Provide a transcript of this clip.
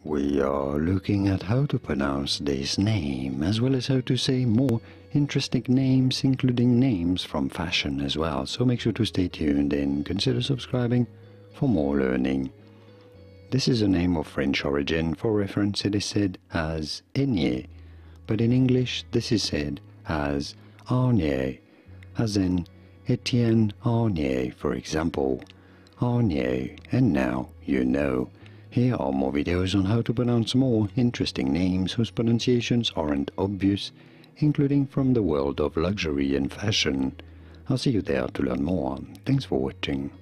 We are looking at how to pronounce this name, as well as how to say more interesting names, including names from fashion as well. So make sure to stay tuned and consider subscribing for more learning. This is a name of French origin. For reference, it is said as Aigner, but in English this is said as Aigner, as in Etienne Aigner, for example. Aigner, and now you know. Here are more videos on how to pronounce more interesting names whose pronunciations aren't obvious, including from the world of luxury and fashion. I'll see you there to learn more. Thanks for watching.